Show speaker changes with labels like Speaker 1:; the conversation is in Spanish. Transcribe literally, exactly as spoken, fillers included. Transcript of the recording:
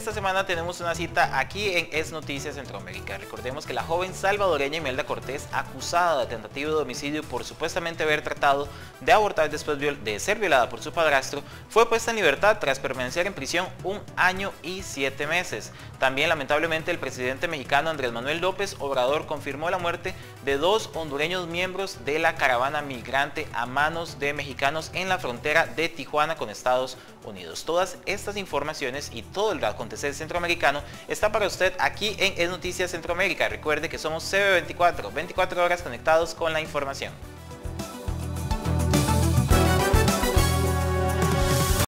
Speaker 1: esta semana tenemos una cita aquí en Es Noticias Centroamérica. Recordemos que la joven salvadoreña Imelda Cortés, acusada de tentativa de homicidio por supuestamente haber tratado de abortar después de ser violada por su padrastro, fue puesta en libertad tras permanecer en prisión un año y siete meses. También, lamentablemente, el presidente mexicano Andrés Manuel López Obrador confirmó la muerte de dos hondureños miembros de la caravana migrante a manos de mexicanos en la frontera de Tijuana con Estados Unidos. Todas estas informaciones y todo el acontecer centroamericano está para usted aquí en Es Noticias Centroamérica. Recuerde que somos C B veinticuatro, veinticuatro horas conectados con la información.